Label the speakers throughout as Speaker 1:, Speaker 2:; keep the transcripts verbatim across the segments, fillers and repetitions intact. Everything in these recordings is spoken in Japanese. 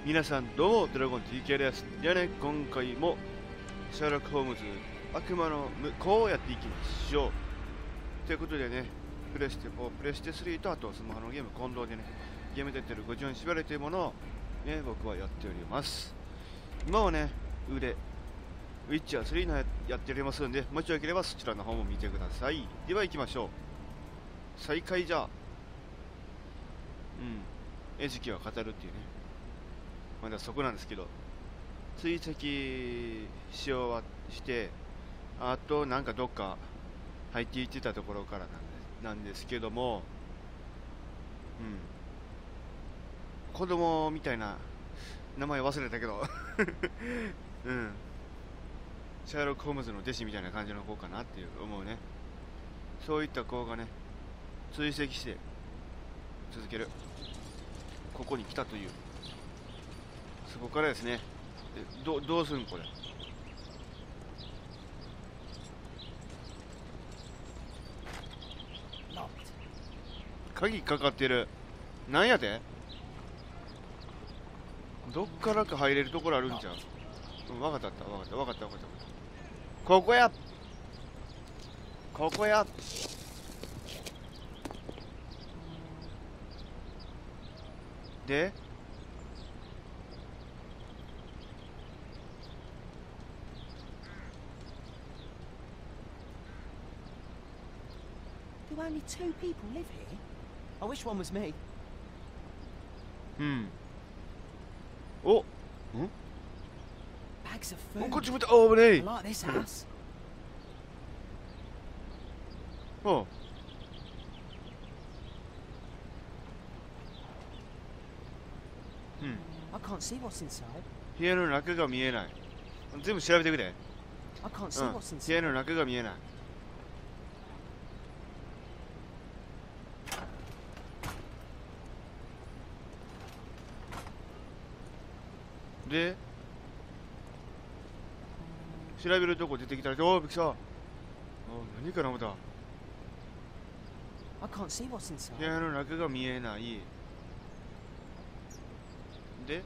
Speaker 1: 皆さんどうも、ドラゴン ティーケー です。ではね、今回もシャーロック・ホームズ悪魔の向こうをやっていきましょう。ということでね、プレステフォー、プレステスリーとあとスマホのゲーム混同でね、ゲーム出てるごじゅうよん縛りというものをね、僕はやっております。今はね、腕、ウィッチャースリーのややっておりますので、もしよければそちらの方も見てください。では行きましょう。再開じゃあ。うん。餌食は語るっていうね。まだそこなんですけど、追跡し終わして、あとなんかどっか入っていってたところからなんです、なんですけども、うん。子供みたいな名前忘れたけど、うん。シャーロック・ホームズの弟子みたいな感じの子かなっていう思うね。そういった子がね、追跡して続ける。ここに来たという。そこからですね。えどどうするんこれ。鍵かかってる。なんやで。どっからか入れるところあるんじゃん。うん、分かった分かった分かった分かった分かった。ここやここやで
Speaker 2: Do only two people live here? I wish one was me.
Speaker 1: うん。おん
Speaker 2: Bags of
Speaker 1: お
Speaker 2: food.
Speaker 1: こっち向いて、あぶね
Speaker 2: I
Speaker 1: え。
Speaker 2: like this house.
Speaker 1: おう。うん。
Speaker 2: I can't see what's inside.
Speaker 1: 部屋の中が見えない。全部調べてくれ。
Speaker 2: I can't
Speaker 1: う
Speaker 2: see
Speaker 1: ん。
Speaker 2: what's
Speaker 1: 部屋
Speaker 2: inside.
Speaker 1: の中が見えない。で調べるとこ出てきたら、おおびっくりした。お何かな思った。
Speaker 2: I can't see what's
Speaker 1: 部
Speaker 2: inside.
Speaker 1: 屋の中が見えない。で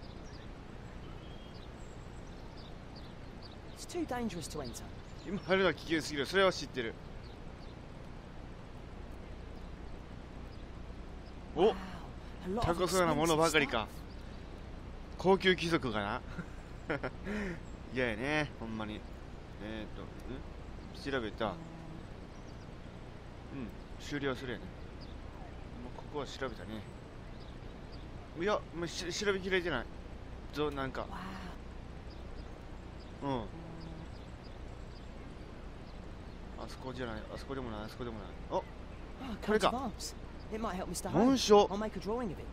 Speaker 2: It's too dangerous to enter.
Speaker 1: 今入るのは危険すぎる。それは知ってる。お
Speaker 2: Wow, a lot of
Speaker 1: 高そうなもの
Speaker 2: expensive
Speaker 1: ばかり
Speaker 2: stuff.
Speaker 1: か。高級貴族かな。嫌やね、ほんまに。えーっと、ん調べた。うん、終了するやね。もうここは調べたね。いや、もうし調べきれてない。ぞ、なんか。
Speaker 2: Wow.
Speaker 1: うん。あそこじゃない、あそこでもない、あそこでもない。お
Speaker 2: Oh, a
Speaker 1: Where'd it
Speaker 2: coat
Speaker 1: go?
Speaker 2: of arms. It might help Mister
Speaker 1: 紋
Speaker 2: Holmes.
Speaker 1: 章。
Speaker 2: I'll make a drawing of it.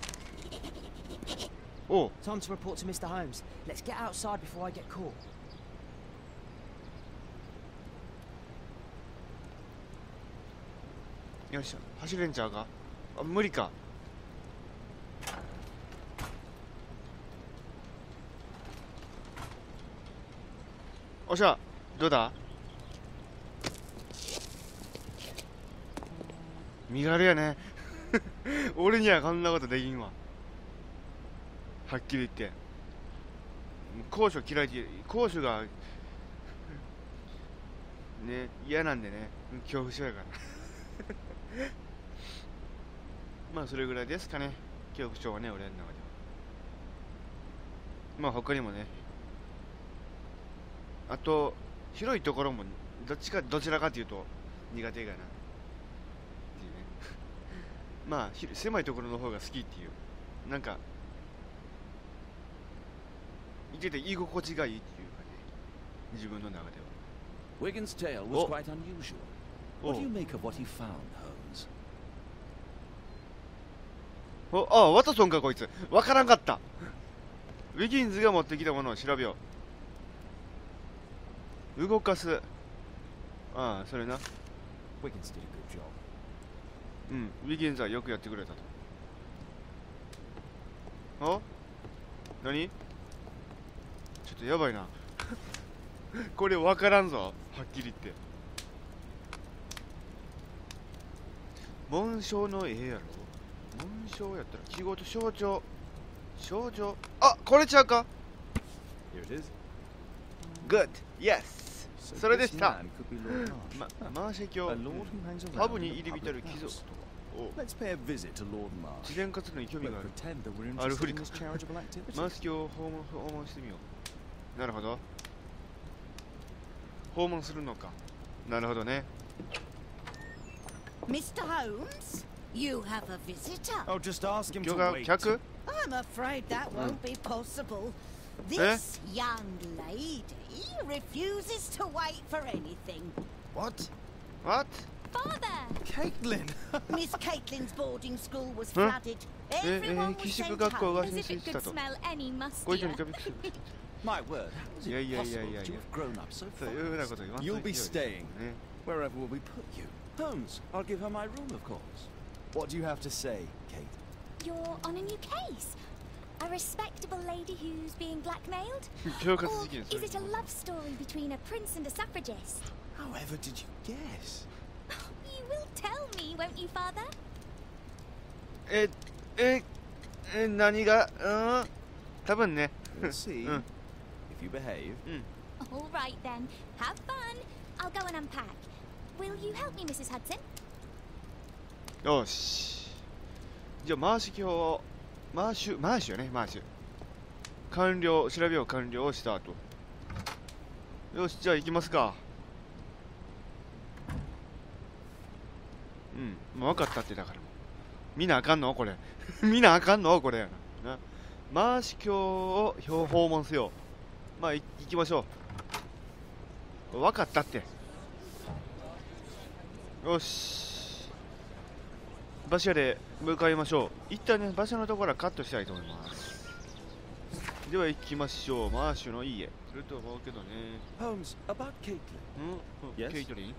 Speaker 1: おう。
Speaker 2: Time to report to Mister Holmes. Let's get outside before I get caught.
Speaker 1: よっしゃ、走れんちゃうか。あ、無理か。おっしゃ、どうだ。身軽やね。俺にはこんなことできんわ。はっきり言って。高所嫌いで、高所がね、嫌なんでね、恐怖症やから。まあそれぐらいですかね、恐怖症はね、俺の中では。まあ他にもね、あと広いところもどっちかどちらかというと苦手かなっていうね。まあひ狭いところの方が好きっていう、なんか見てて居心地がいいっていうかね、自分の中では。
Speaker 3: Wiggins' tale was
Speaker 1: Oh.
Speaker 3: quite unusual.
Speaker 1: Oh.
Speaker 3: What do you make of what he found, Holmes?
Speaker 1: おああ、ワトソンかこいつ。わからんかった。ウィギンズが持ってきたものを調べよう。動かす。ああ、それな。
Speaker 3: Wiggins did a good job.
Speaker 1: うん、ウィギンズはよくやってくれたと。あ何ちょっとやばいな。これわからんぞ、はっきり言って。紋章の絵やろ。紋章やったら記号と象徴。 少女、あ、これちゃうか。
Speaker 3: Here it is.
Speaker 1: Good, yes.
Speaker 3: So
Speaker 1: それで
Speaker 3: this
Speaker 1: した
Speaker 3: man could be Lord Marsh.
Speaker 1: ま、マーシェ
Speaker 3: A
Speaker 1: 教
Speaker 3: lord who hangs
Speaker 1: パ
Speaker 3: around
Speaker 1: ブ
Speaker 3: in
Speaker 1: に
Speaker 3: the
Speaker 1: 入り浸る
Speaker 3: public
Speaker 1: 貴族
Speaker 3: house.
Speaker 1: とを
Speaker 3: Let's pay a visit to Lord Marsh.
Speaker 1: 自然活動に興味
Speaker 3: We'll
Speaker 1: がある
Speaker 3: pretend that we're
Speaker 1: ある
Speaker 3: interested
Speaker 1: ふり
Speaker 3: in
Speaker 1: か
Speaker 3: this charitable activity.
Speaker 1: マーシ教を訪問訪問してみよう。なるほど、訪問するのか。なるほどね。
Speaker 4: Mister Holmes, you have a visitor.
Speaker 3: Oh, just ask him
Speaker 1: 今
Speaker 3: to
Speaker 1: 日が
Speaker 3: wait.
Speaker 1: 客
Speaker 4: I'm afraid that won't be possible.
Speaker 1: Eh?
Speaker 4: This young lady refuses to wait for anything.
Speaker 3: What?
Speaker 1: What?
Speaker 5: Father!
Speaker 3: Caitlin!
Speaker 4: Miss Caitlin's boarding school was
Speaker 1: Huh?
Speaker 4: flooded.
Speaker 1: ええ
Speaker 4: Everyone
Speaker 1: 寄
Speaker 4: was
Speaker 1: 宿
Speaker 4: sent
Speaker 1: 学校
Speaker 4: home.
Speaker 1: が
Speaker 5: As
Speaker 1: 浸
Speaker 5: if
Speaker 1: 水
Speaker 5: it
Speaker 1: した
Speaker 5: could
Speaker 1: と。
Speaker 5: smell any
Speaker 1: ご以上に
Speaker 5: mustier.
Speaker 1: 壁くす
Speaker 3: My word, how is it
Speaker 1: Yeah, yeah, yeah,
Speaker 3: possible
Speaker 1: yeah,
Speaker 3: that you
Speaker 1: yeah.
Speaker 3: have grown up so
Speaker 1: そういうふうな
Speaker 3: fast?
Speaker 1: こと言わんと
Speaker 3: You'll
Speaker 1: いて
Speaker 3: be
Speaker 1: よ
Speaker 3: staying.
Speaker 1: ね。
Speaker 3: Wherever will we put you? Holmes, I'll give her my room, of course. What do you have to say, Kate?
Speaker 5: You're on a new case. A respectable lady who's being blackmailed?
Speaker 1: 恐喝
Speaker 5: Or
Speaker 1: 事件そ
Speaker 5: is
Speaker 1: れ
Speaker 5: it a love story between a prince and a suffragist?
Speaker 3: However did you guess?
Speaker 5: You will tell me, won't you, Father?
Speaker 1: えええ何がうん多分ね
Speaker 3: We'll see.
Speaker 1: うん
Speaker 3: If you behave.
Speaker 5: All right then. Have fun. I'll go and unpack. Will you help me, Missus Hudson?
Speaker 1: よし、じゃあマーシ教をマーシュマーシュよねマーシュ完了、調べを完了した後、よし、じゃあ行きますか。うん、もう分かったってだからもう見なあかんのこれ見なあかんのこれやなな。マーシ教を訪問せよう。まあい行きましょう。分かったって。よし、馬車で向かいましょう。一旦ね、馬車のところはカットしたいと思います。では行きましょう。マーシュの家。すると思うけどね。
Speaker 3: Holmes, about Caitlin.
Speaker 1: うん、
Speaker 3: Yes?
Speaker 1: ケイトリン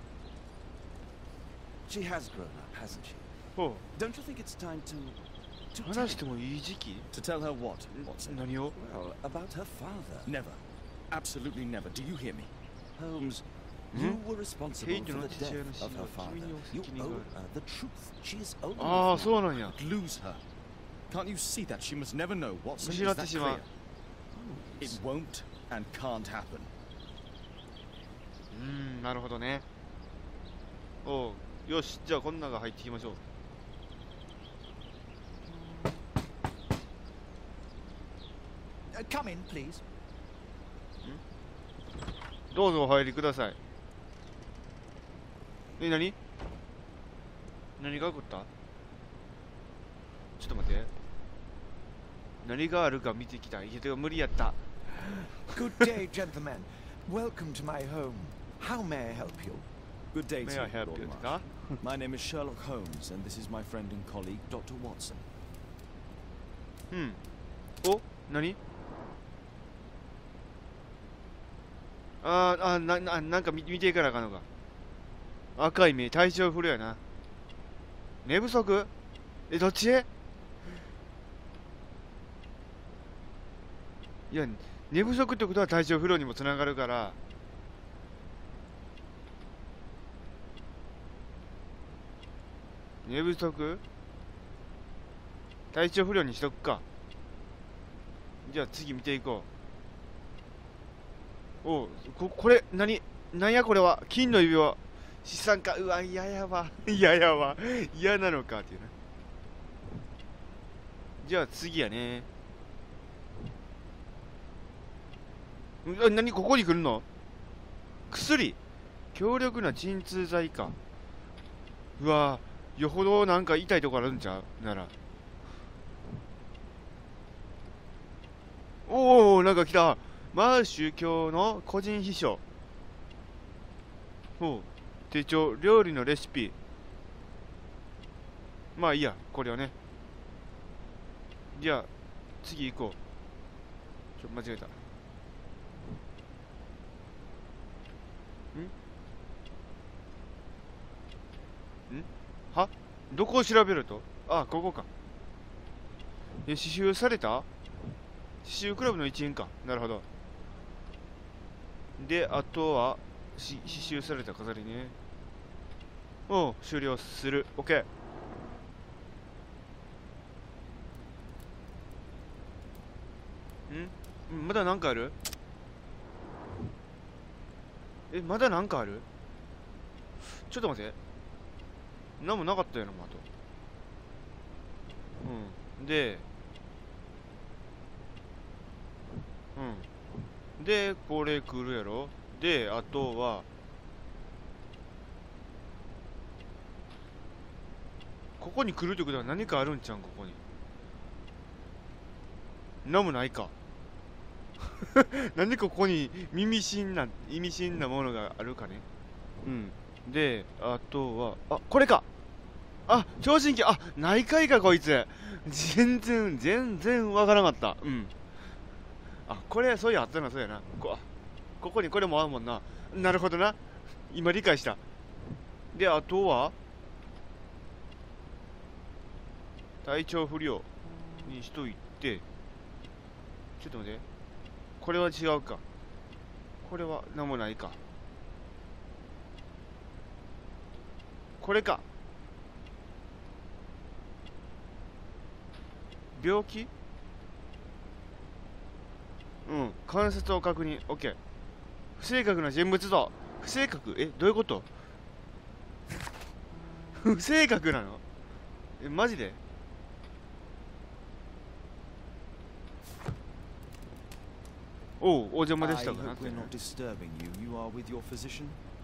Speaker 3: She has grown up, hasn't she?
Speaker 1: ほ
Speaker 3: Don't you think it's time to...
Speaker 1: う
Speaker 3: to tell,
Speaker 1: 話してもいい時期
Speaker 3: to tell her what? What's
Speaker 1: 何を
Speaker 3: Well, about her father.
Speaker 6: Never. Absolutely never. Do you hear me?
Speaker 3: Holmes,
Speaker 1: Hmm?
Speaker 3: you were responsible
Speaker 1: Kate,
Speaker 3: for
Speaker 1: you're
Speaker 3: the
Speaker 1: not
Speaker 3: death
Speaker 1: teaching
Speaker 3: of
Speaker 1: us,
Speaker 3: her
Speaker 1: you
Speaker 3: father.
Speaker 1: know,
Speaker 3: You
Speaker 1: Kimi
Speaker 3: owe
Speaker 1: no
Speaker 3: her the truth. She is old
Speaker 1: ああ、
Speaker 3: enough
Speaker 1: そう
Speaker 3: now.
Speaker 1: なんや。
Speaker 6: Lose her. Can't you see that? She must never know. Watson,
Speaker 1: 失
Speaker 6: is
Speaker 1: って
Speaker 6: that
Speaker 1: しまう
Speaker 6: clear? It won't and can't happen.
Speaker 1: うーん、なるほどね。おう、よし、じゃあこんなが入っていきましょう。
Speaker 2: Uh, come in, please.
Speaker 1: どうぞお入りください。え、何何が起こった？ちょっと待って。何があるか見てきた。いや、てか無理やった。
Speaker 2: Good day, gentlemen. Welcome to my home. How may I help you?
Speaker 3: Good day to
Speaker 1: May
Speaker 3: you,
Speaker 1: I help
Speaker 3: Lord
Speaker 1: you?
Speaker 3: Marsh.
Speaker 1: か
Speaker 3: My name is Sherlock Holmes, and this is my friend and colleague, Doctor Watson.
Speaker 1: うん。お、何あーあー、な、な、なんか見見ていかなあかんのか。赤い目、体調不良やな。寝不足え、どっちいや、寝不足ってことは体調不良にもつながるから。寝不足体調不良にしとくか。じゃあ次見ていこう。おう、こ、これ、なに、なんやこれは。金の指輪。資産家。うわ、嫌やわ。嫌やわ。嫌なのかっていうね。じゃあ次やね。うわ、なに、ここに来るの薬。強力な鎮痛剤か。うわ、よほどなんか痛いとこあるんちゃうなら。おお、なんか来た。マーシュ教の個人秘書。ほう、手帳、料理のレシピ。まあいいや、これをね。じゃあ、次行こう。ちょ、間違えた。んんはどこを調べるとあ、ここか。え、刺繍された刺繍クラブの一員か。なるほど。で、あとは、し刺繍された飾りね。おう、終了する。OK。 んまだなんかある？え、まだなんかある？ちょっと待って。なんもなかったよな、もうあと。うん。で、うん。で、これ来るやろ。で、あとは、ここに来るってことは何かあるんちゃうん、ここに。なんもないか。何かここに耳深な、意味深なものがあるかね。うん。で、あとは、あ、これか。あ、聴診器、あ、内科医か、こいつ。全然、全然わからなかった。うん。あ、これ、そういうあったな、そうやな。こ、ここにこれもあるもんな。なるほどな。今理解した。で、あとは、体調不良にしといて、ちょっと待って。これは違うか。これは何もないか。これか。病気？うん。関節を確認。OK。不正確な人物像。不正確？え、どういうこと？不正確なの？え、マジで？おう、お邪魔でしたかな。
Speaker 3: I hope we're not disturbing you. You are with your physician?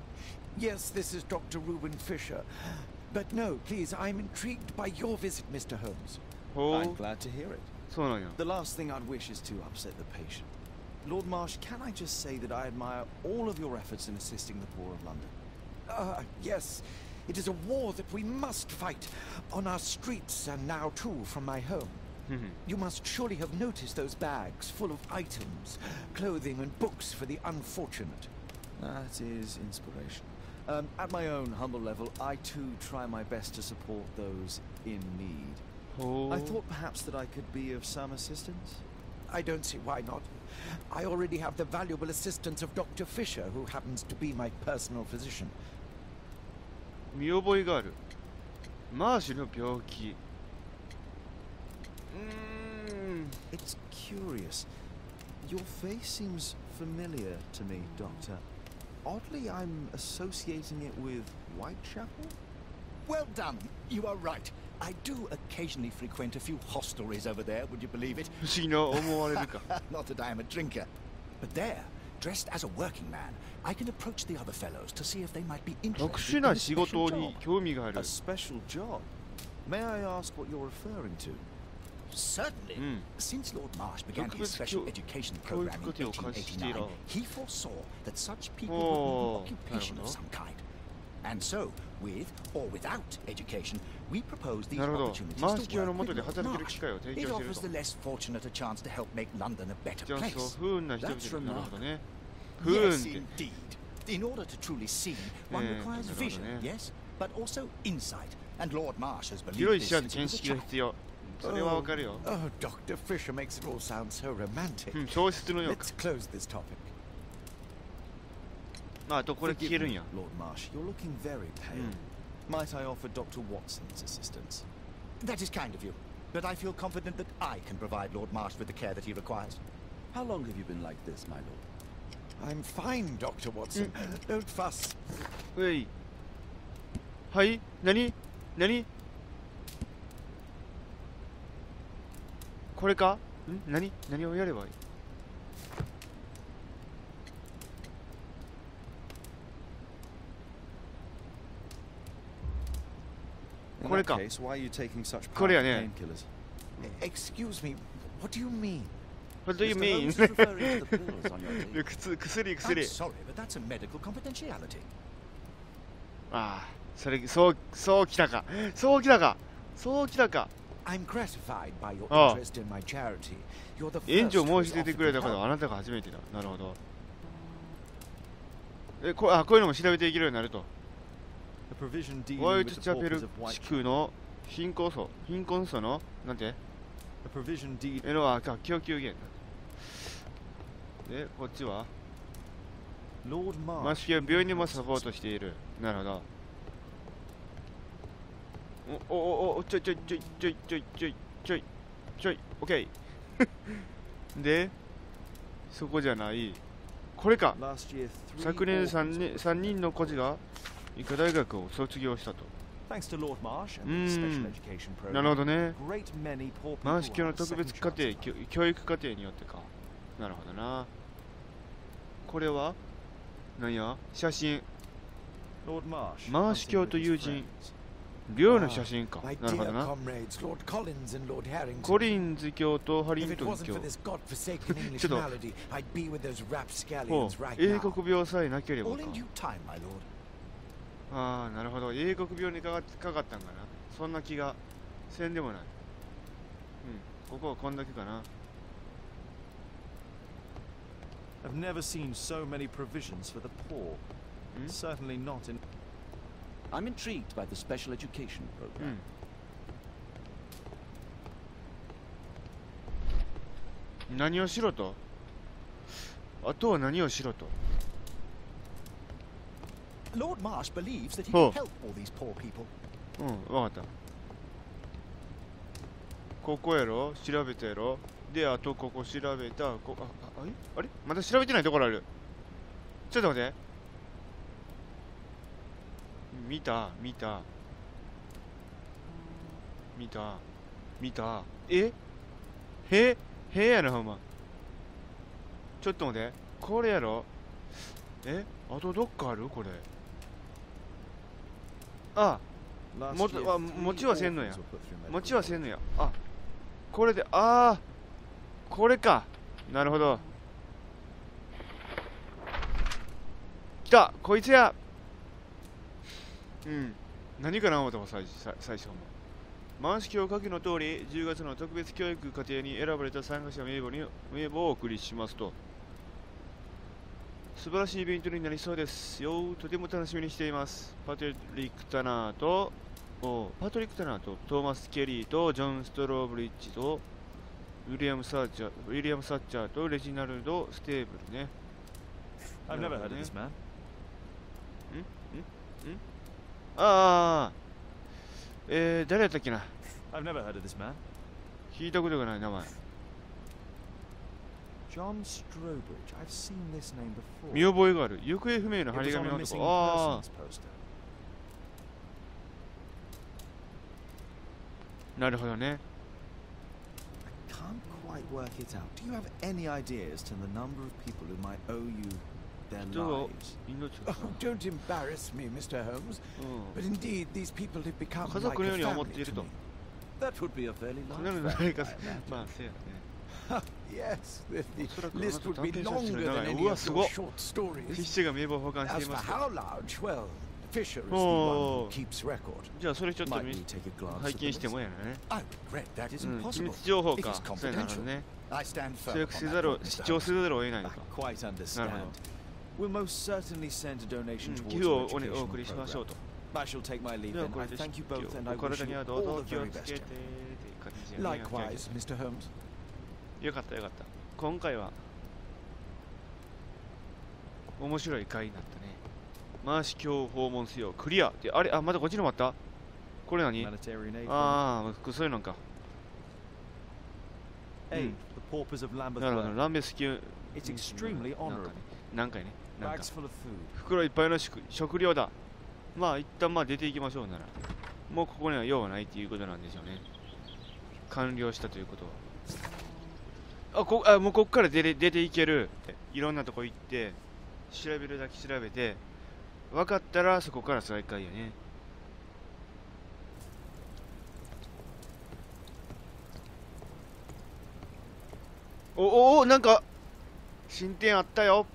Speaker 2: Yes, this is Doctor Reuben Fisher. But no, please, I'm intrigued by your visit, Mister Holmes.
Speaker 1: ほ
Speaker 3: I'm
Speaker 1: う、
Speaker 3: glad to hear it.
Speaker 1: そうなんや。
Speaker 3: The last thing I'd wish is to upset the patient. Lord Marsh, can I just say that I admire all of your efforts in assisting the poor of London?
Speaker 2: Ah, yes. It is a war that we must fight on our streets and now too from my home. You must surely have noticed those bags full of items, clothing and books for the unfortunate.
Speaker 3: That is inspiration. Um, at my own humble level, I too try my best to support those in need.
Speaker 1: ほう。
Speaker 3: I thought perhaps that I could be of some assistance.
Speaker 2: I don't see why not. I already have the valuable assistance of Doctor Fisher, who happens to be my personal physician.
Speaker 1: 見覚えがある。マーシュの病気。うーん。
Speaker 3: It's curious. Your face seems familiar to me, Doctor. Oddly, I'm associating it with Whitechapel?
Speaker 7: Well done. You are right. I do occasionally frequent a few hostelries over there, would you believe it?
Speaker 1: 不思議な思われるか。
Speaker 7: Not that I'm a drinker. But there, dressed as a working man, I can approach the other fellows to see if they might be
Speaker 1: 特
Speaker 7: interested
Speaker 1: 殊
Speaker 7: in
Speaker 1: な
Speaker 7: a
Speaker 1: 仕
Speaker 7: special
Speaker 1: 事
Speaker 7: job.
Speaker 1: に興味がある
Speaker 3: A。special job? May I ask what you're referring to?
Speaker 7: Certainly.
Speaker 1: Mm.
Speaker 7: Since Lord Marsh began his
Speaker 1: 特別
Speaker 7: special
Speaker 1: 教
Speaker 7: education
Speaker 1: 教育
Speaker 7: program
Speaker 1: 課
Speaker 7: in
Speaker 1: 程を開始してい
Speaker 7: eighteen
Speaker 1: る。
Speaker 7: eighty-nine, he foresaw that such people
Speaker 1: Oh,
Speaker 7: would need an occupation of
Speaker 1: なるほど。
Speaker 7: some kind. And so, with or without education, we propose these
Speaker 1: なるほど。
Speaker 7: opportunities
Speaker 1: マー
Speaker 7: to
Speaker 1: シ教
Speaker 7: work
Speaker 1: の下
Speaker 7: with
Speaker 1: で
Speaker 7: Lord
Speaker 1: 働ける機
Speaker 7: Marsh.
Speaker 1: 会を提
Speaker 7: It
Speaker 1: 供している
Speaker 7: offers
Speaker 1: と。
Speaker 7: the less fortunate a chance to help make London a better
Speaker 1: じゃあ、そう、
Speaker 7: place.
Speaker 1: 不運な人々
Speaker 7: That's
Speaker 1: になるほど
Speaker 7: remarkable.
Speaker 1: ね。不運っ
Speaker 7: Yes,
Speaker 1: て。
Speaker 7: indeed. In order to truly see, one
Speaker 1: Eh,
Speaker 7: requires
Speaker 1: なるほどね。
Speaker 7: vision, yes, but also insight. And Lord Marsh has
Speaker 1: 広
Speaker 7: believed
Speaker 1: い
Speaker 7: this
Speaker 1: 視野と
Speaker 7: since he
Speaker 1: 見
Speaker 7: was a
Speaker 1: 識が
Speaker 7: child.
Speaker 1: 必要。それはわかるよ。
Speaker 2: Oh, Doctor Fisher makes it all sound so romantic.
Speaker 1: うん、教室のようか。
Speaker 2: Let's close this topic.
Speaker 1: あ、あとこれ聞
Speaker 3: Forgive
Speaker 1: けるん
Speaker 3: me,
Speaker 1: や。
Speaker 3: Lord Marsh. You're looking very pale. Might I offer Doctor Watson's assistance?
Speaker 7: That is kind of you. But I feel confident that I can provide Lord Marsh with the care that he requires.
Speaker 3: How long have you been like this, my lord?
Speaker 2: I'm fine, Doctor Watson. Don't fuss.
Speaker 1: うい。はい何何これかん何何をやればいい
Speaker 3: In
Speaker 1: これ
Speaker 3: that
Speaker 1: か
Speaker 3: case, why are you taking such
Speaker 1: これや
Speaker 3: powerful
Speaker 1: ね。
Speaker 3: painkillers?
Speaker 2: Excuse me, what do you mean?
Speaker 1: What do you
Speaker 3: Mister
Speaker 1: mean?
Speaker 3: Holmes is referring to the pills on your teeth.
Speaker 1: くつ薬
Speaker 7: I'm
Speaker 1: 薬
Speaker 7: sorry, but that's a medical confidentiality.
Speaker 1: ああそれそうそうきたかそうきたかそうきたか
Speaker 2: I'm gratified by your
Speaker 1: Oh.
Speaker 2: interest in my charity. You're the
Speaker 1: 援
Speaker 2: first
Speaker 1: 助
Speaker 2: who
Speaker 1: 申
Speaker 2: has
Speaker 1: し出て
Speaker 2: offered
Speaker 1: くれ
Speaker 2: to
Speaker 1: た方
Speaker 2: help.
Speaker 1: はあなたが初めてだなるほどえこあこういうのも調べていけるようになると
Speaker 3: A provision
Speaker 1: ホ
Speaker 3: dealing
Speaker 1: ワイ
Speaker 3: with
Speaker 1: ト
Speaker 3: the
Speaker 1: チャペ
Speaker 3: paupers
Speaker 1: ル
Speaker 3: of
Speaker 1: 地
Speaker 3: Whitechapel.
Speaker 1: 区の貧困層貧困層のなんて
Speaker 3: A provision deed.
Speaker 1: えのはか供給源でこっちは
Speaker 3: Lord
Speaker 1: マ
Speaker 3: Marsh.
Speaker 1: シキは病院でもサポートしているなるほどおおおおちょいちょいちょいちょいちょいちょいちょいちょいオッケーでそこじゃない、これか。
Speaker 3: Last year, three
Speaker 1: 昨年
Speaker 3: orphans
Speaker 1: 3,
Speaker 3: were
Speaker 1: 年三人の孤児が医科大学を卒業したと。
Speaker 3: Thanks to Lord Marsh
Speaker 1: う
Speaker 3: and the
Speaker 1: ー
Speaker 3: special
Speaker 1: ん
Speaker 3: education
Speaker 1: なるほ
Speaker 3: program.
Speaker 1: どね。
Speaker 3: Great many poor people
Speaker 1: マーシ教
Speaker 3: have
Speaker 1: の
Speaker 3: a
Speaker 1: 特
Speaker 3: second
Speaker 1: 別課
Speaker 3: chance
Speaker 1: 程
Speaker 3: in
Speaker 1: 教
Speaker 3: life.
Speaker 1: 教育課程によってか。なるほどな。これは何や、写真。
Speaker 3: Lord Marsh,
Speaker 1: マーシ
Speaker 3: hunting
Speaker 1: 教
Speaker 3: with
Speaker 1: と
Speaker 3: his
Speaker 1: 友人
Speaker 3: friends.
Speaker 1: 寮の写真か。
Speaker 2: My
Speaker 1: なるほ
Speaker 2: dear
Speaker 1: どな。
Speaker 2: comrades, Lord Collins and Lord Harrington.
Speaker 1: コリンズ教とハリ
Speaker 2: If
Speaker 1: ン
Speaker 2: it
Speaker 1: トン
Speaker 2: wasn't
Speaker 1: 教
Speaker 2: for this godforsaken English
Speaker 1: ちょっと
Speaker 2: malady, I'd be with those
Speaker 1: ほう
Speaker 2: rapscallions right
Speaker 1: 英
Speaker 2: now.
Speaker 1: 国病さえなければ
Speaker 7: All
Speaker 1: か。
Speaker 7: in due time, my lord.
Speaker 1: ああなるほど、英国病にかかかかったんかな。そんな気がせんでもない。うんここはこんだけかな。
Speaker 3: I've never seen so many provisions for the poor.
Speaker 1: Hmm?
Speaker 3: Certainly not in.
Speaker 8: I'm intrigued by the special education
Speaker 1: う
Speaker 8: program.
Speaker 1: ん何をしろと。あとは何をしろと。
Speaker 7: Lord Marsh believes that he
Speaker 1: Oh.
Speaker 7: can help all these poor people.
Speaker 1: うんわかった。ここやろ、調べたやろ。であとここ調べた。こあああれあれまだ調べてないところある。ちょっと待って。見た見た見た見た。えへへやなほんま。ちょっと待って、これやろ。えあとどっかあるこれ。あ
Speaker 3: Last
Speaker 1: も
Speaker 3: year,
Speaker 1: あ
Speaker 3: three
Speaker 1: 持ちはせんのや
Speaker 3: orphans were put through
Speaker 1: 持ち
Speaker 3: medical
Speaker 1: はせんのや。あこれで、ああこれか。なるほど。来たこいつや。うん何かな思ったもん最最最初も。満式を書きの通りじゅうがつの特別教育課程に選ばれた参加者名簿に名簿をお送りしますと。素晴らしいイベントになりそうですよ。とても楽しみにしています。パトリック・タナーとおパトリック・タナーとトーマス・ケリーとジョン・ストローブリッジとウィリアム・サッチャーウィリアム・サッチャーとレジナルド・ステーブルね。
Speaker 3: I've never heard of this man.
Speaker 1: ああえー、誰やったっけな。
Speaker 3: I've never heard of this man.
Speaker 1: 聞いたことがない名前。
Speaker 3: John Strobridge. I've seen this name before.
Speaker 1: 見覚えがある。行方不明の
Speaker 3: It
Speaker 1: 張り
Speaker 3: was
Speaker 1: 紙
Speaker 3: on a
Speaker 1: の
Speaker 3: missing
Speaker 1: 男。あ
Speaker 3: persons poster.
Speaker 1: あなるほどね。
Speaker 3: Can't quite work it out. Do you have any idea as to the number of people who might owe you their
Speaker 1: 人を
Speaker 3: lives?
Speaker 1: 命を
Speaker 2: Oh, don't embarrass me, Mister Holmes.
Speaker 1: う
Speaker 2: But indeed, these people have become
Speaker 1: 家
Speaker 2: like
Speaker 1: 族のよう
Speaker 2: a
Speaker 1: に思って
Speaker 2: family
Speaker 1: いる
Speaker 2: to
Speaker 1: と
Speaker 2: me.。
Speaker 3: That would be a fairly
Speaker 1: このよう
Speaker 3: large
Speaker 1: な
Speaker 3: family,
Speaker 1: 誰か
Speaker 3: I imagine.
Speaker 1: まあせやね。
Speaker 2: Yes, the, the
Speaker 1: おそらく
Speaker 2: list
Speaker 1: あな
Speaker 2: would
Speaker 1: た
Speaker 2: be
Speaker 1: 短編集
Speaker 2: longer
Speaker 1: 長
Speaker 2: than
Speaker 1: い。
Speaker 2: any
Speaker 1: うわ
Speaker 2: of
Speaker 1: す
Speaker 2: your
Speaker 1: ごっ。
Speaker 2: short
Speaker 1: フィッ
Speaker 2: stories.
Speaker 1: シュが名簿を保管してい
Speaker 2: As for
Speaker 1: ますと。
Speaker 2: how large, well, Fisher is the
Speaker 1: Oh.
Speaker 2: one who keeps record.
Speaker 1: じゃあそれちょっと
Speaker 3: Might
Speaker 1: 見
Speaker 3: we take a glance
Speaker 1: 拝
Speaker 3: at
Speaker 1: 見
Speaker 3: the
Speaker 1: しても
Speaker 3: list?
Speaker 1: やなね。
Speaker 7: I regret that is
Speaker 1: うん、機
Speaker 7: impossible.
Speaker 1: 密情報
Speaker 7: It
Speaker 1: か
Speaker 7: is。
Speaker 1: そうやなる
Speaker 7: confidential.
Speaker 1: ね。
Speaker 7: I stand
Speaker 1: そ
Speaker 7: firm
Speaker 1: れ
Speaker 7: on
Speaker 1: をせ
Speaker 7: that
Speaker 1: ざるを
Speaker 7: point, Mister
Speaker 1: 主張
Speaker 7: Holmes.
Speaker 1: せざるを得ないの
Speaker 3: I
Speaker 1: か。
Speaker 3: quite understand. We'll most certainly send a
Speaker 1: う
Speaker 3: donation
Speaker 1: ん、
Speaker 3: towards
Speaker 1: 寄付を
Speaker 3: your
Speaker 1: お,、ね、お
Speaker 3: educational
Speaker 1: 送りしましょう
Speaker 3: program.
Speaker 1: と。
Speaker 3: I shall take my leave
Speaker 1: では
Speaker 3: then.
Speaker 1: これ
Speaker 3: I
Speaker 1: で
Speaker 3: thank you both and
Speaker 1: お
Speaker 3: I wish
Speaker 1: 体
Speaker 3: you
Speaker 1: には
Speaker 3: all
Speaker 1: どうぞ
Speaker 3: the
Speaker 1: 気を
Speaker 3: very
Speaker 1: つ
Speaker 3: best.
Speaker 1: けてって
Speaker 3: John.
Speaker 1: 感じやね。
Speaker 2: Likewise, Mister Holmes.
Speaker 1: よかったよかった。今回は面白い回になったね。マーシ教訪問せよクリアってあれあまだこっちのもあった。これ何？
Speaker 3: Humanitarian aid.
Speaker 1: ああそういうのか。
Speaker 3: A.
Speaker 1: Hmm.
Speaker 3: The paupers of Lambeth
Speaker 1: なるほど。
Speaker 3: Well.
Speaker 1: ランベス級
Speaker 3: It's extremely
Speaker 1: なんか
Speaker 3: honorable.
Speaker 1: ね何回ねなんか
Speaker 3: Bags full of food.
Speaker 1: 袋いっぱいの食食料だ。まあ一旦まあ出ていきましょうならもうここには用はないっていうことなんでしょうね。完了したということはあこあもうこっから出れ出ていける。いろんなとこ行って調べるだけ調べて分かったらそこから再開やね。おおおなんか進展あったよ。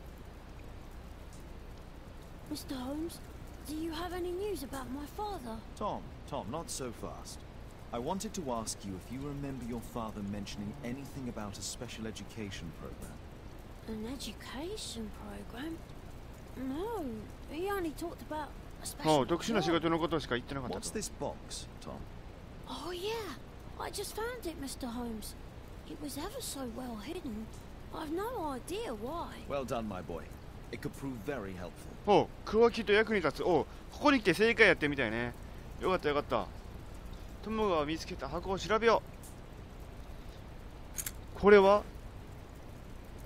Speaker 9: Mister Holmes, do you have any news about my father?
Speaker 3: Tom, Tom, not so fast. I wanted to ask you if you remember your father mentioning anything about a special education program.
Speaker 9: An education program? No, he only talked about a
Speaker 1: あ
Speaker 9: special
Speaker 1: あ特殊な仕
Speaker 9: job.
Speaker 1: 事のことしか言ってなかったと。
Speaker 3: What's this box, Tom?
Speaker 9: Oh yeah, I just found it, Mister Holmes. It was ever so well hidden. I've no idea why.
Speaker 3: Well done, my boy. It could prove very helpful.
Speaker 1: おう、クワキと役に立つ。おう、ここに来て正解やってみたいね。よかったよかった。友が見つけた箱を調べよう。これは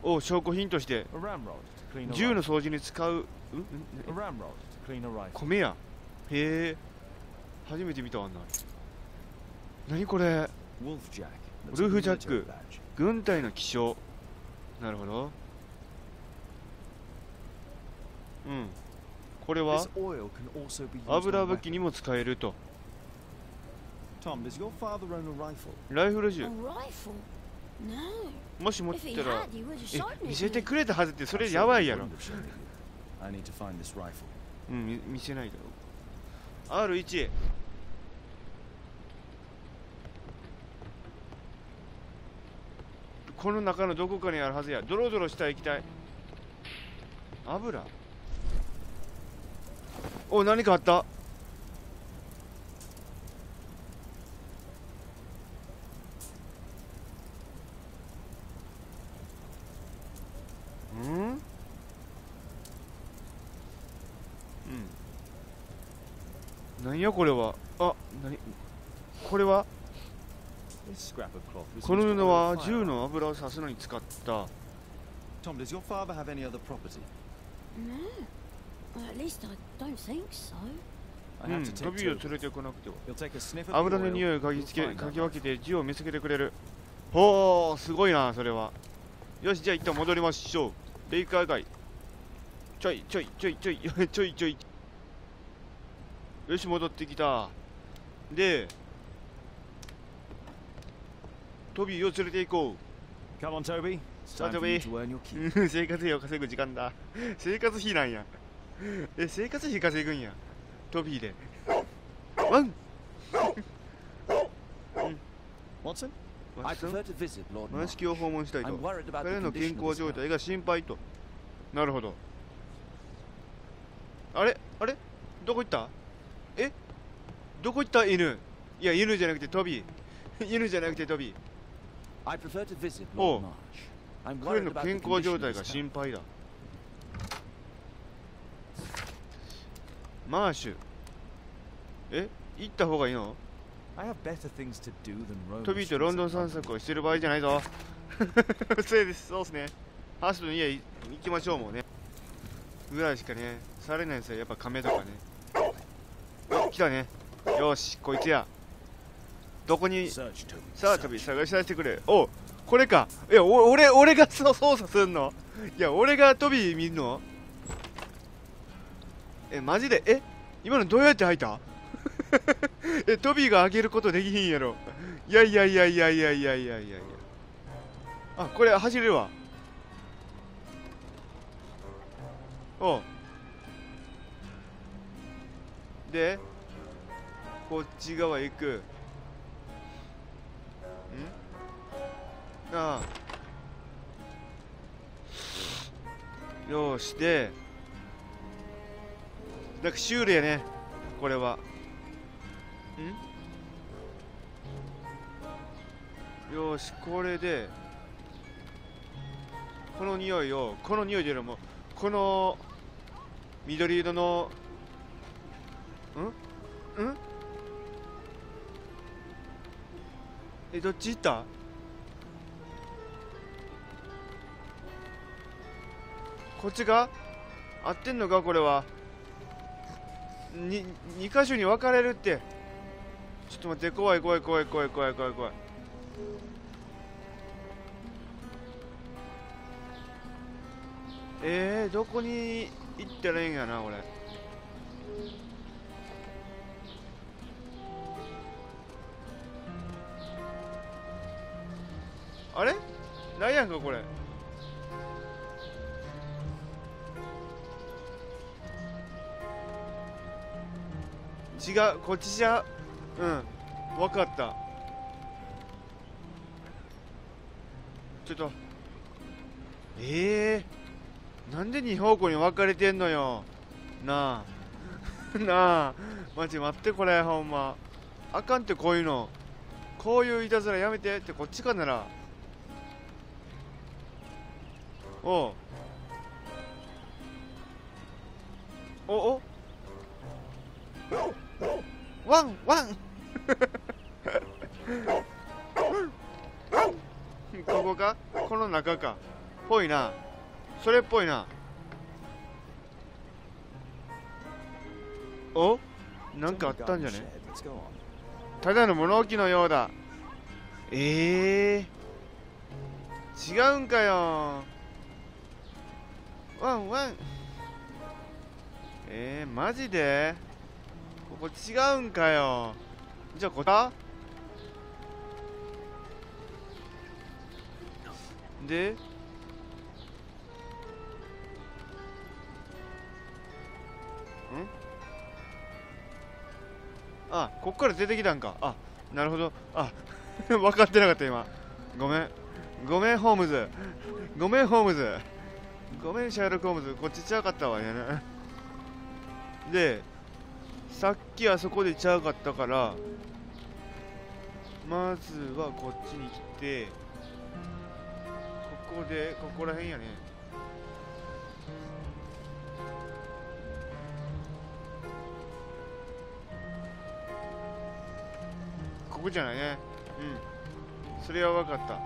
Speaker 1: を証拠品として
Speaker 3: A ramrod to clean a
Speaker 1: 銃の
Speaker 3: rifle.
Speaker 1: 掃除に使う、うん、
Speaker 3: A ramrod to clean a rifle.
Speaker 1: 米や。へえ、初めて見たわ。あんな何これ。
Speaker 3: Wolf Jack.
Speaker 1: ウルフジャック、軍隊の記章。なるほど。うん、これは
Speaker 3: This oil can also be used
Speaker 1: 油
Speaker 3: on
Speaker 1: 吹きにも使えると。
Speaker 3: Tom, does your father own a rifle?
Speaker 1: ライフル銃
Speaker 9: A rifle? No.
Speaker 1: もし持っ
Speaker 9: If he
Speaker 1: たら
Speaker 9: had, he would have
Speaker 1: え
Speaker 9: shown
Speaker 1: 見
Speaker 9: it
Speaker 1: せて
Speaker 9: me.
Speaker 1: くれたはずってそれ
Speaker 3: I'm sure
Speaker 1: やば
Speaker 3: he
Speaker 1: いやろ。
Speaker 3: wouldn't have shown it you. I need to find this rifle.
Speaker 1: うんみ見せないだろう。 アールワン この中のどこかにあるはずや。ドロドロした液体。油。お、何かあった。うんうん。何やこれは。あ、何これは。
Speaker 3: This scrap of cloth was
Speaker 1: この
Speaker 3: used
Speaker 1: 布
Speaker 3: to
Speaker 1: は
Speaker 3: oil a
Speaker 1: 銃
Speaker 3: fire.
Speaker 1: の油を刺すのに使った。
Speaker 3: Tom, does your father have any other property?
Speaker 9: No. Well, at least I don't think so.
Speaker 3: I
Speaker 1: う
Speaker 3: have
Speaker 1: ん、
Speaker 3: to
Speaker 1: ト
Speaker 3: take
Speaker 1: ビー
Speaker 3: two.
Speaker 1: を連れてこなくては。
Speaker 3: You'll take a sniff of
Speaker 1: 油
Speaker 3: the
Speaker 1: の
Speaker 3: oil.
Speaker 1: 匂いを嗅ぎつけ
Speaker 3: You'll find
Speaker 1: 嗅
Speaker 3: that
Speaker 1: ぎ分け
Speaker 3: rifle.
Speaker 1: て銃を見つけてくれる。ほー、すごいな、それは。よし、じゃあ一旦戻りましょう。ベイカー街。ちょいちょいちょいちょいちょいちょい。よし、戻ってきた。で、トビーを連れて行こ
Speaker 3: Come on, Toby. It's time
Speaker 1: Toby.
Speaker 3: for you to earn your keep.
Speaker 1: う。生活費を稼ぐ時間だ。生活費なんや。え、生活費稼ぐんや。トビーで。ワン
Speaker 8: Watson, I
Speaker 1: ワッソン
Speaker 8: prefer to visit Lord
Speaker 1: 軟
Speaker 8: March.
Speaker 1: 式を訪問したいと
Speaker 8: I'm。worried about
Speaker 1: 彼
Speaker 8: the
Speaker 1: の健
Speaker 8: condition of
Speaker 1: 康
Speaker 8: his
Speaker 1: 状
Speaker 8: health.
Speaker 1: 態が心配と。なるほど。あれあれどこ行った。えどこ行った犬。いや、犬じゃなくてトビー。犬じゃなくてトビー。
Speaker 8: I prefer to visit
Speaker 1: Oh.
Speaker 8: Lord March. I'm
Speaker 1: 彼
Speaker 8: worried
Speaker 1: の
Speaker 8: about
Speaker 1: 健
Speaker 8: the
Speaker 1: 康状
Speaker 8: condition
Speaker 1: 態
Speaker 8: of
Speaker 1: が
Speaker 8: his health.
Speaker 1: 心配だ。マーシュ。え行った方がいいの。
Speaker 3: I have better things to do than roam.
Speaker 1: ト
Speaker 3: the
Speaker 1: ビーとロン
Speaker 3: streets
Speaker 1: ドン
Speaker 3: of
Speaker 1: 散
Speaker 3: London.
Speaker 1: 策をしてる場合じゃないぞ。そうです、そうですね。ハーストの家行きましょうもうね。ぐらいしかね、されないんですよ、やっぱ亀とかね。お、来たね。よし、こいつや。どこに、
Speaker 3: Search, Toby.
Speaker 1: さあ、トビー探し出してくれ。お、これか。いや、お俺、俺がそ操作すんの。いや、俺がトビー見んの。え、マジで、え、今のどうやって入ったえ、トビーが上げることできひんやろ。いやいやいやいやいやいやいやいやいや。あ、これ走れるわ。おう。で、こっち側行く。んああ。よーし、で、なんかシュールやね、これは。んよーし、これで、この匂いを、この匂いでよりも、この緑色の、んんえ、どっち行った。こっちが合ってんのか、これは。に、に箇所に分かれるって。ちょっと待って、怖い怖い怖い怖い怖い怖い怖い。えー、どこに行ったらいいんやな、俺。あれないやんか、これ。違う、こっちじゃ。うん、わかった。ちょっと。ええー、なんで二方向に分かれてんのよ。なあ。なあ。マジ待って、これ、ほんま。あかんって、こういうの。こういういたずらやめてって、こっちかなら。おう。おおワンワンここか、この中か。 ぽいな。それっぽいな。お、なんかあったんじゃね。ただの物置のようだ。ええー、違うんかよ。ワンワン。えー、マジでここ違うんかよ。じゃあこたでんあ、こっから出てきたんか。あ、なるほど。あ、分かってなかった今。ごめん。ごめん、ホームズ。ごめん、ホームズ。ごめん、シャーロック・ホームズ。こっちちゃうかったわね。で、さっきあそこでちゃうかったから、まずはこっちに来て、ここで、ここら辺やね。ここじゃないね。うん。それは分かった。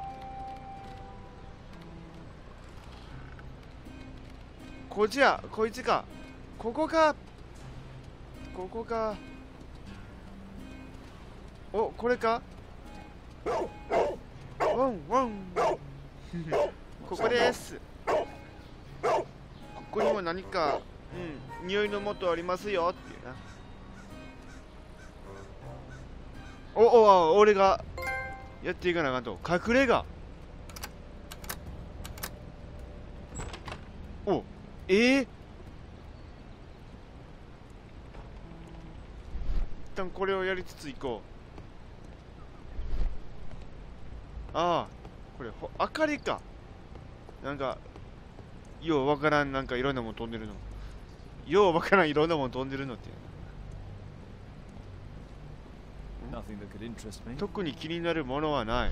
Speaker 1: こっちや、こいつか。ここか。ここか。お、これか。ワンワン。ここです。ここにも何か、うん、匂いの元ありますよっていうな。おお、俺がやっていかなあかんと。隠れ家。お、えー、一旦これをやりつついこう。ああ、これほ明かりか。なんかようわからん、なんかいろんなもん飛んでるの。ようわからんいろんなもん飛んでるのって。特に気になるものはない。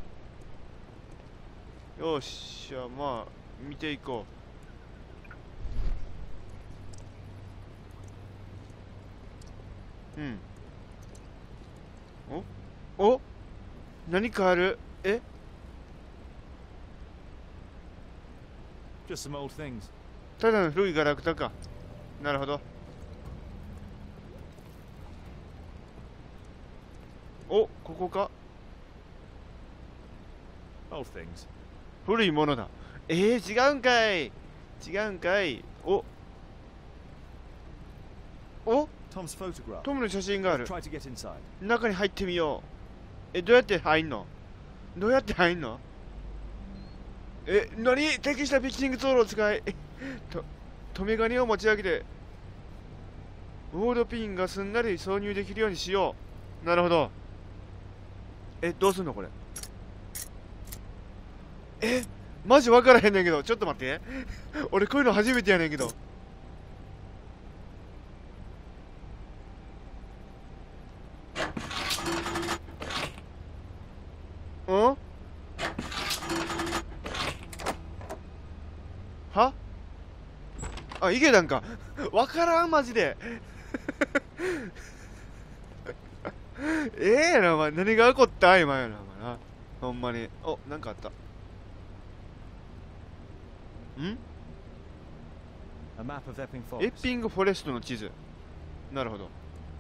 Speaker 1: よっしゃ、まあ見ていこう。うん。おお、何かある。え、ただの古いガラクタか。なるほど。お、ここか。古いものだ。えー、違うんかい。違うんかい。おお、トムの写真がある。中に入ってみよう。え、どうやって入んの。どうやって入んの。え、何、適したピッチングツールを使いと留め金を持ち上げてウォードピンがすんなり挿入できるようにしよう。なるほど。え、どうすんのこれ。え、マジ分からへんねんけど。ちょっと待って俺こういうの初めてやねんけど。んはあ、いけたんか。わからんマジでええな、お前。何が起こった今やな、お前な。ほんまに。お、なんかあった。んエッピングフォレストの地図。なるほど。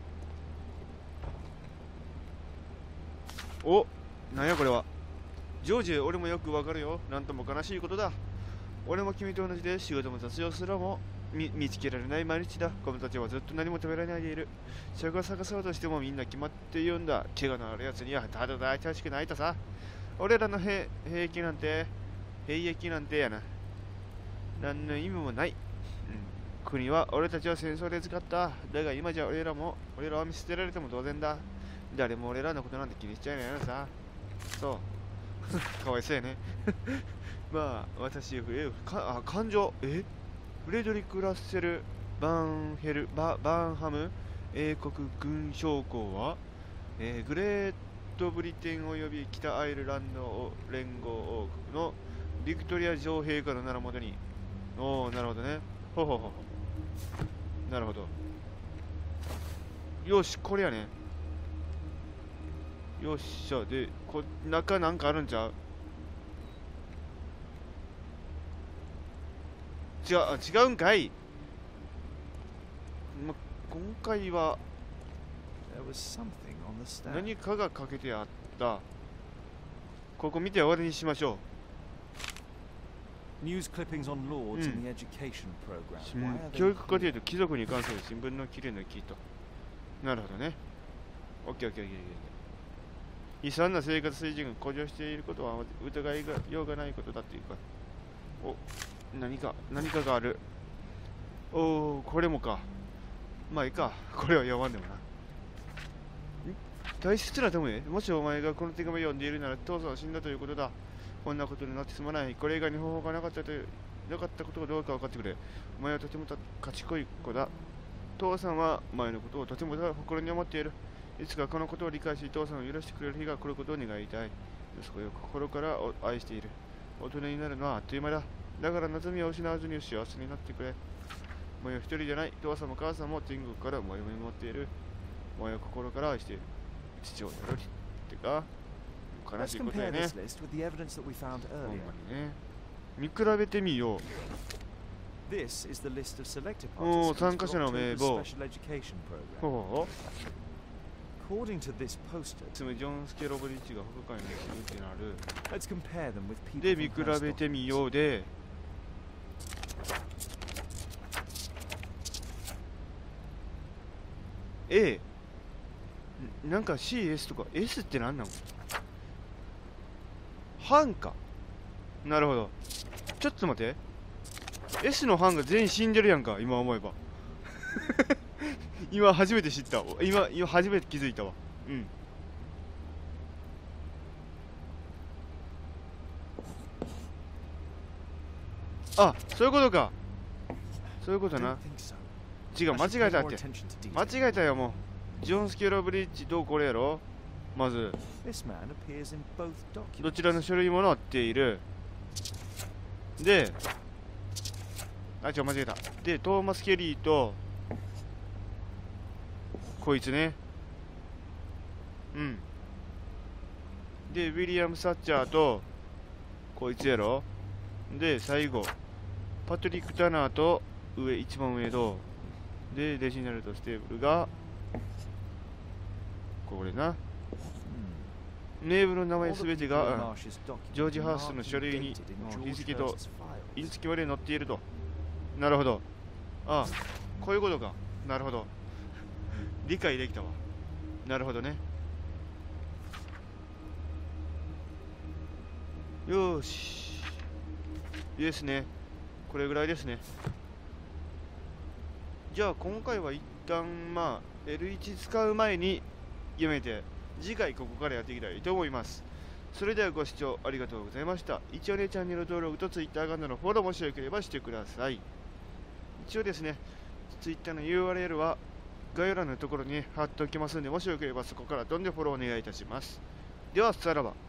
Speaker 1: お、なんやこれは。ジョージ、俺もよくわかるよ。なんとも悲しいことだ。俺も君と同じで仕事も雑用すらも見見つけられない毎日だ。子供たちはずっと何も食べられないでいる。職を探そうとしてもみんな決まって言うんだ。怪我のあるやつにはただ大体しくないとさ。俺らの兵兵役なんて、兵役なんてやな。何の意味もない。うん、国は俺たちは戦争で使った。だが今じゃ俺らも、俺らは見捨てられても当然だ。誰も俺らのことなんて気にしちゃいないのさ。そう。かわいそうやね。まあ、私、え、か、あ、感情、えフレドリック・ラッセル・バンヘル、バ、バンハム英国軍将校は、えー、グレートブリテンおよび北アイルランド連合王国のビクトリア女王陛下の名のもとに。おお、なるほどね。ほほほほ。なるほど。よし、これやね。よっしゃ。で、こ中なんかあるんちゃう。 違う、あ、違うんかい。ま、今回は
Speaker 3: There was something on the stand.
Speaker 1: 何かがかけてあった。ここ見て終わりにしましょ
Speaker 3: News clippings on lords
Speaker 1: Hmm.
Speaker 3: in the education program.
Speaker 1: う。
Speaker 3: Why are
Speaker 1: 教
Speaker 3: they
Speaker 1: 育課程
Speaker 3: here?
Speaker 1: と貴族に関する新聞の切り抜きと。なるほどね。オッケーオッケーオッケーオッケー。悲惨な生活水準が向上していることは疑いがようがないことだっていうか。お、何か、何かがある。おお、これもか。まあいいか。これは読まんでもな。大切な友へ、もしお前がこの手紙を読んでいるなら父さんは死んだということだ。こんなことになってすまない。これ以外に方法がなかったというなかったことがどうか分かってくれ。お前はとてもた賢い子だ。父さんはお前のことをとても誇りに思っている。いつかこのことを理解し、父さんを許してくれる日が来ることを願いたい。息子よ、心から愛している。大人になるのはあっという間だ。だから望みを失わずに幸せになってくれ。お前は一人じゃない。父さんも母さんも天国からお前を見守っている。お前を心から愛している。父親より。ってか、悲
Speaker 3: Let's
Speaker 1: しいことや
Speaker 3: compare
Speaker 1: ね。
Speaker 3: this list with the evidence that we found
Speaker 1: ほんま
Speaker 3: earlier.
Speaker 1: にね。見比べてみよう。
Speaker 3: This is the list of selected
Speaker 1: おー、
Speaker 3: participants
Speaker 1: 参加者
Speaker 3: for
Speaker 1: の名
Speaker 3: October's
Speaker 1: 簿。
Speaker 3: special education program.
Speaker 1: ほう。
Speaker 3: According to this poster,
Speaker 1: つまりジョン・スケロブリッジが不可解にするってなる。
Speaker 3: let's compare them with people
Speaker 1: で、見
Speaker 3: from
Speaker 1: 比べ
Speaker 3: Hearst
Speaker 1: てみ
Speaker 3: Documents.
Speaker 1: ようで。A。なんか シーエス とか S って何なの？班か。なるほど。ちょっと待って。S の班が全員死んでるやんか、今思えば。今初めて知ったわ。今、今初めて気づいたわ。うん。あ、そういうことか。そういうことな。
Speaker 3: Don't think so.
Speaker 1: 違う、
Speaker 3: I
Speaker 1: 間
Speaker 3: should
Speaker 1: 違え
Speaker 3: pay
Speaker 1: たっ
Speaker 3: more
Speaker 1: て。
Speaker 3: attention to
Speaker 1: 間
Speaker 3: detail.
Speaker 1: 違えたよ、もう。ジョン・スケロブリッジとこれやろまず。
Speaker 3: This man appears in both
Speaker 1: ど
Speaker 3: documents.
Speaker 1: ちらの書類も載っている。で、あ、違う、間違えた。で、トーマス・ケリーと、こいつね。うん。で、ウィリアム・サッチャーと、こいつやろ。で、最後、パトリック・タナーと、上、一番上と、で、レジナルド・ステーブルが、これな。
Speaker 3: Hmm.
Speaker 1: ネーブルの名前
Speaker 3: All the
Speaker 1: すべて
Speaker 3: people
Speaker 1: が、
Speaker 3: in
Speaker 1: うん
Speaker 3: Marsh's documents
Speaker 1: ジョージ・ハー
Speaker 3: are
Speaker 1: ストの
Speaker 3: marked
Speaker 1: 書類に
Speaker 3: and dated in
Speaker 1: 日
Speaker 3: George
Speaker 1: 付と
Speaker 3: Hurst's files.
Speaker 1: 印付まで載っていると。なるほど。ああ、こういうことか。なるほど。理解できたわ。なるほどね。よーし。いいですね。これぐらいですね。じゃあ今回は一旦まあ エルワン 使う前にやめて、次回ここからやっていきたいと思います。それではご視聴ありがとうございました。一応ね、チャンネル登録と Twitter アカウントのフォローもしよければしてください。一応ですね、Twitter の ユーアールエル は概要欄のところに貼っておきますので、もしよければそこからどんどんフォローお願いいたします。では、さらば。